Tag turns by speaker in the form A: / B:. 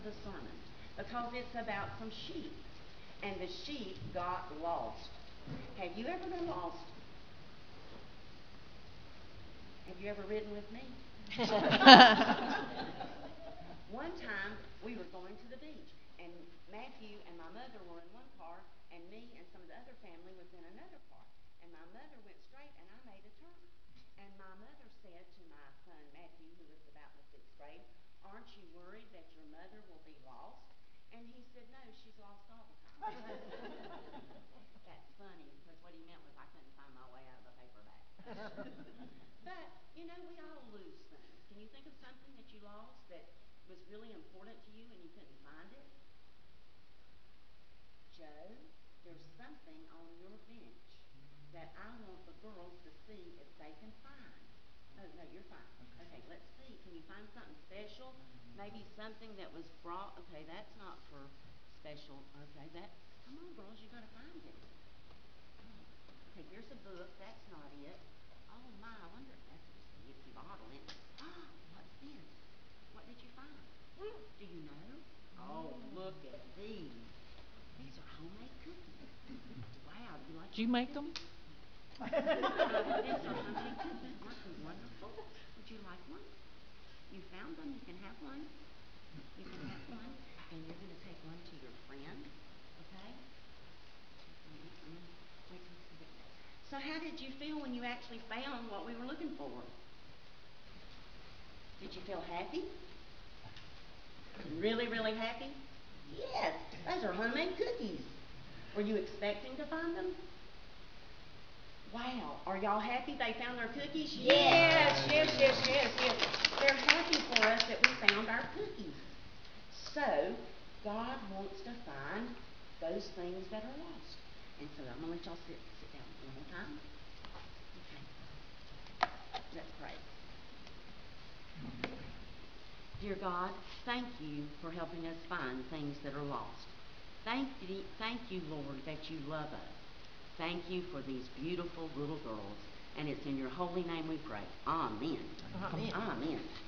A: the sermon because it's about some sheep, and the sheep got lost. Have you ever been lost? Have you ever ridden with me? One time we were going to the beach, and Matthew and my mother were in one car, and me and some of the other family was in another car. And my mother went straight, and I made a turn. And my mother said to my son Matthew, who was about in the sixth grade, "Aren't you worried that your mother will be lost?" And he said, "No, she's lost all the time." That's funny, because what he meant was I couldn't find my way out of the paper bag. But, you know, we all lose things. Can you think of something that you lost that was really important to you and you couldn't find it? Joe, there's something on your bench that I want the girls to see if they can find. Oh, no, you're fine. Okay, let's see. Can you find something special? Maybe something that was brought. Okay, that's not for special. Okay, come on, girls, you got to find it. Okay, here's a book. That's not it. Oh, my, I wonder if that's just a nifty bottle in it. Ah, what's this? What did you find? Do you know? Oh, look at these. These are homemade cookies. Wow, do you like
B: Did you make them?
A: These are homemade cookies. Aren't they wonderful? Would you like one? You found them. You can have one. You can have one. And you're going to take one to your friend. Okay? Wait till you get that. So how did you feel when you actually found what we were looking for? Did you feel happy? Really, really happy? Yes, those are homemade cookies. Were you expecting to find them? Wow, are y'all happy they found their cookies? Yes. They're happy for us that we found our cookies. So, God wants to find those things that are lost. And so I'm going to let y'all sit down one more time. Okay. Let's pray. Dear God, thank you for helping us find things that are lost. Thank you, Lord, that you love us. Thank you for these beautiful little girls. And it's in your holy name we pray. Amen.
C: Amen.
A: Amen.